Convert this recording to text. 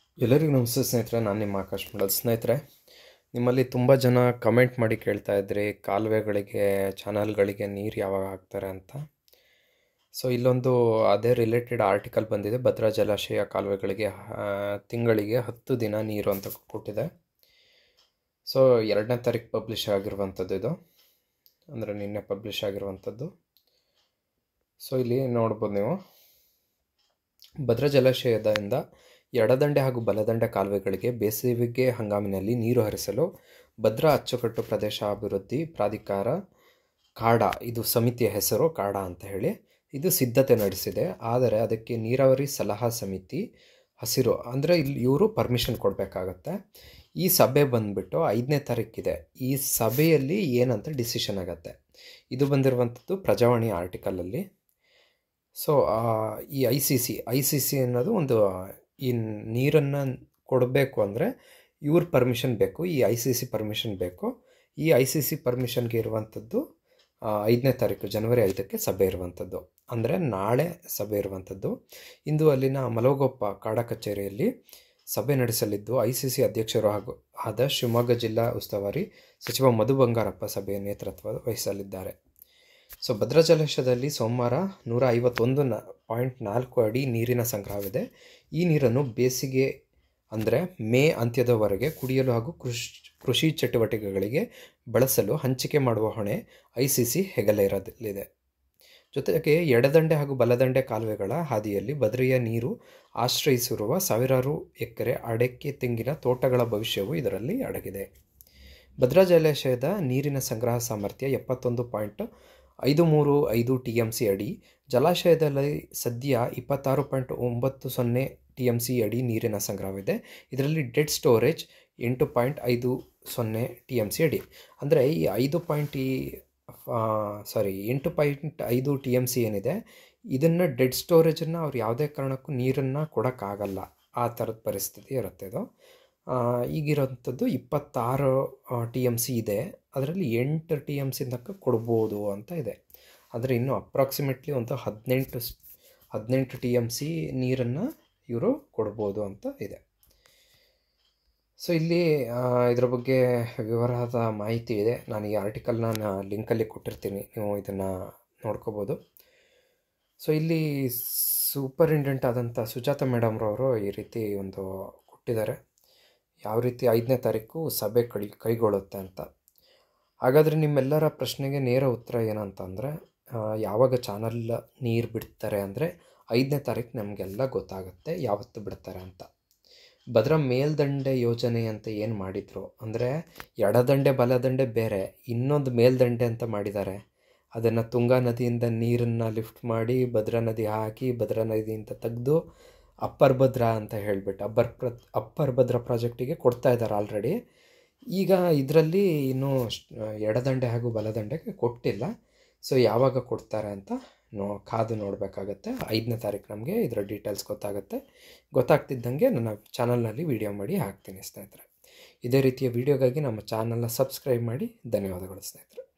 ಎಲ್ಲರಿಗೂ ನಮಸ್ತೆ ಸ್ನೇಹಿತರೆ, ನಾನು ನಿಮ್ಮ ಆಕಾಶ್ ಮಾಡೋದು. ಸ್ನೇಹಿತರೆ, ನಿಮ್ಮಲ್ಲಿ ತುಂಬ ಜನ ಕಮೆಂಟ್ ಮಾಡಿ ಕೇಳ್ತಾ ಇದ್ರಿ ಕಾಲುವೆಗಳಿಗೆ, ಚಾನಲ್ಗಳಿಗೆ ನೀರು ಯಾವಾಗ ಹಾಕ್ತಾರೆ ಅಂತ. ಸೊ ಇಲ್ಲೊಂದು ಅದೇ ರಿಲೇಟೆಡ್ ಆರ್ಟಿಕಲ್ ಬಂದಿದೆ. ಭದ್ರಾ ಜಲಾಶಯ ಕಾಲುವೆಗಳಿಗೆ ತಿಂಗಳಿಗೆ 10 ದಿನ ನೀರು ಅಂತ ಕೊಟ್ಟಿದೆ. ಸೊ 2ನೇ ತಾರೀಕು ಪಬ್ಲಿಷ್ ಆಗಿರುವಂಥದ್ದು ಇದು, ಅಂದರೆ ನಿನ್ನೆ ಪಬ್ಲಿಷ್ ಆಗಿರುವಂಥದ್ದು. ಸೊ ಇಲ್ಲಿ ನೋಡ್ಬೋದು ನೀವು, ಭದ್ರಾ ಜಲಾಶಯದಿಂದ ಎಡದಂಡೆ ಹಾಗೂ ಬಲದಂಡೆ ಕಾಲುವೆಗಳಿಗೆ ಬೇಸಿಗೆ ಹಂಗಾಮಿನಲ್ಲಿ ನೀರು ಹರಿಸಲು ಭದ್ರಾ ಅಚ್ಚುಕಟ್ಟು ಪ್ರದೇಶ ಅಭಿವೃದ್ಧಿ ಪ್ರಾಧಿಕಾರ ಕಾಡಾ, ಇದು ಸಮಿತಿಯ ಹೆಸರು ಕಾಡಾ ಅಂತ ಹೇಳಿ, ಇದು ಸಿದ್ಧತೆ ನಡೆಸಿದೆ. ಆದರೆ ಅದಕ್ಕೆ ನೀರಾವರಿ ಸಲಹಾ ಸಮಿತಿ ಹಸಿರು ಅಂದರೆ ಇಲ್ಲಿ ಇವರು ಪರ್ಮಿಷನ್ ಕೊಡಬೇಕಾಗತ್ತೆ. ಈ ಸಭೆ ಬಂದುಬಿಟ್ಟು 5ನೇ ತಾರೀಕಿದೆ. ಈ ಸಭೆಯಲ್ಲಿ ಏನಂತ ಡಿಸಿಷನ್ ಆಗುತ್ತೆ. ಇದು ಬಂದಿರುವಂಥದ್ದು ಪ್ರಜಾವಾಣಿ ಆರ್ಟಿಕಲಲ್ಲಿ. ಸೊ ಈ ಐ ಸಿ ಸಿ ಅನ್ನೋದು ಒಂದು, ಈ ನೀರನ್ನು ಕೊಡಬೇಕು ಅಂದರೆ ಇವ್ರ ಪರ್ಮಿಷನ್ ಬೇಕು, ಈ ಐ ಸಿ ಸಿ ಪರ್ಮಿಷನ್ ಬೇಕು. ಈ ಐ ಸಿ ಸಿ ಪರ್ಮಿಷನ್ಗೆ ಇರುವಂಥದ್ದು 5ನೇ ತಾರೀಕು ಜನವರಿ 5ಕ್ಕೆ ಸಭೆ ಇರುವಂಥದ್ದು, ಅಂದರೆ ನಾಳೆ ಸಭೆ ಇರುವಂಥದ್ದು. ಇಂದು ಅಲ್ಲಿನ ಮಲಗೋಪ್ಪ ಕಾಡಾ ಕಚೇರಿಯಲ್ಲಿ ಸಭೆ ನಡೆಸಲಿದ್ದು ಐ ಸಿ ಸಿ ಅಧ್ಯಕ್ಷರು ಹಾಗೂ ಆದ ಶಿವಮೊಗ್ಗ ಜಿಲ್ಲಾ ಉಸ್ತುವಾರಿ ಸಚಿವ ಮಧು ಬಂಗಾರಪ್ಪ ಸಭೆಯ ನೇತೃತ್ವ ವಹಿಸಲಿದ್ದಾರೆ. ಸೊ ಭದ್ರಾ ಜಲಾಶಯದಲ್ಲಿ ಸೋಮವಾರ 151.4 ಅಡಿ ನೀರಿನ ಸಂಗ್ರಹವಿದೆ. ಈ ನೀರನ್ನು ಬೇಸಿಗೆ ಅಂದರೆ ಮೇ ಅಂತ್ಯದವರೆಗೆ ಕುಡಿಯಲು ಹಾಗೂ ಕೃಷಿ ಚಟುವಟಿಕೆಗಳಿಗೆ ಬಳಸಲು ಹಂಚಿಕೆ ಮಾಡುವ ಹೊಣೆ ಐ ಸಿ ಸಿ ಹೆಗಲೇರಲಿದೆ. ಜೊತೆಗೆ ಎಡದಂಡೆ ಹಾಗೂ ಬಲದಂಡೆ ಕಾಲುವೆಗಳ ಹಾದಿಯಲ್ಲಿ ಭದ್ರೆಯ ನೀರು ಆಶ್ರಯಿಸಿರುವ ಸಾವಿರಾರು ಎಕರೆ ಅಡಕೆ ತೆಂಗಿನ ತೋಟಗಳ ಭವಿಷ್ಯವೂ ಇದರಲ್ಲಿ ಅಡಗಿದೆ. ಭದ್ರಾ ಜಲಾಶಯದ ನೀರಿನ ಸಂಗ್ರಹ ಸಾಮರ್ಥ್ಯ 71.535 TMC ಅಡಿ. ಜಲಾಶಯದಲ್ಲಿ ಸದ್ಯ 26.90 TMC ಅಡಿ ನೀರಿನ ಸಂಗ್ರಹವಿದೆ. ಇದರಲ್ಲಿ ಡೆಡ್ ಸ್ಟೋರೇಜ್ 8.50 TMC ಅಡಿ. ಅಂದರೆ ಈ 8.5 TMC ಏನಿದೆ, ಇದನ್ನು ಡೆಡ್ ಸ್ಟೋರೇಜನ್ನು ಅವ್ರು ಯಾವುದೇ ಕಾರಣಕ್ಕೂ ನೀರನ್ನು ಕೊಡೋಕ್ಕಾಗಲ್ಲ, ಆ ಥರದ ಪರಿಸ್ಥಿತಿ ಇರುತ್ತೆ ಇದು. ಈಗಿರೋಂಥದ್ದು 26 TMC ಇದೆ, ಅದರಲ್ಲಿ 8 TMC ತನಕ ಕೊಡ್ಬೋದು ಅಂತ ಇದೆ. ಆದರೆ ಇನ್ನೂ ಅಪ್ರಾಕ್ಸಿಮೇಟ್ಲಿ ಒಂದು 18 TMC ನೀರನ್ನು ಇವರು ಕೊಡ್ಬೋದು ಅಂತ ಇದೆ. ಸೊ ಇಲ್ಲಿ ಇದರ ಬಗ್ಗೆ ವಿವರವಾದ ಮಾಹಿತಿ ಇದೆ. ನಾನು ಈ ಆರ್ಟಿಕಲ್ನ ಲಿಂಕಲ್ಲಿ ಕೊಟ್ಟಿರ್ತೀನಿ, ನೀವು ಇದನ್ನು ನೋಡ್ಕೋಬೋದು. ಸೊ ಇಲ್ಲಿ ಸೂಪರಿಂಟೆಂಡೆಂಟ್ ಆದಂಥ ಸುಜಾತ ಮೇಡಮ್ರವರು ಈ ರೀತಿ ಒಂದು ಕೊಟ್ಟಿದ್ದಾರೆ, ಯಾವ ರೀತಿ 5ನೇ ತಾರೀಕು ಸಭೆ ಕೈಗೊಳ್ಳುತ್ತೆ ಅಂತ. ಹಾಗಾದರೆ ನಿಮ್ಮೆಲ್ಲರ ಪ್ರಶ್ನೆಗೆ ನೇರ ಉತ್ತರ ಏನಂತಂದರೆ, ಯಾವಾಗ ಚಾನಲ್ ನೀರು ಬಿಡ್ತಾರೆ ಅಂದರೆ 5ನೇ ತಾರೀಕು ನಮಗೆಲ್ಲ ಗೊತ್ತಾಗುತ್ತೆ ಯಾವತ್ತು ಬಿಡ್ತಾರೆ ಅಂತ. ಭದ್ರಾ ಮೇಲ್ದಂಡೆ ಯೋಜನೆ ಅಂತ ಏನು ಮಾಡಿದರು ಅಂದರೆ, ಎಡದಂಡೆ ಬಲದಂಡೆ ಬೇರೆ, ಇನ್ನೊಂದು ಮೇಲ್ದಂಡೆ ಅಂತ ಮಾಡಿದ್ದಾರೆ. ಅದನ್ನು ತುಂಗಾ ನದಿಯಿಂದ ನೀರನ್ನು ಲಿಫ್ಟ್ ಮಾಡಿ ಭದ್ರಾ ನದಿ ಹಾಕಿ, ಭದ್ರಾ ನದಿಯಿಂದ ತೆಗೆದು ಅಪ್ಪರ್ ಭದ್ರಾ ಅಂತ ಹೇಳಿಬಿಟ್ಟು ಅಪ್ಪರ್ ಭದ್ರಾ ಪ್ರಾಜೆಕ್ಟಿಗೆ ಕೊಡ್ತಾ ಇದ್ದಾರೆ ಆಲ್ರೆಡಿ. ಈಗ ಇದರಲ್ಲಿ ಇನ್ನೂ ಎಡದಂಡೆ ಹಾಗೂ ಬಲದಂಡೆಗೆ ಕೊಟ್ಟಿಲ್ಲ. ಸೊ ಯಾವಾಗ ಕೊಡ್ತಾರೆ ಅಂತ ಕಾದು ನೋಡಬೇಕಾಗತ್ತೆ. 5ನೇ ತಾರೀಕು ನಮಗೆ ಇದರ ಡೀಟೇಲ್ಸ್ ಗೊತ್ತಾಗುತ್ತೆ. ಗೊತ್ತಾಗ್ತಿದ್ದಂಗೆ ನನ್ನ ಚಾನಲ್ನಲ್ಲಿ ವಿಡಿಯೋ ಮಾಡಿ ಹಾಕ್ತೀನಿ ಸ್ನೇಹಿತರೆ. ಇದೇ ರೀತಿಯ ವಿಡಿಯೋಗಾಗಿ ನಮ್ಮ ಚಾನಲ್ನ ಸಬ್ಸ್ಕ್ರೈಬ್ ಮಾಡಿ. ಧನ್ಯವಾದಗಳು ಸ್ನೇಹಿತರೆ.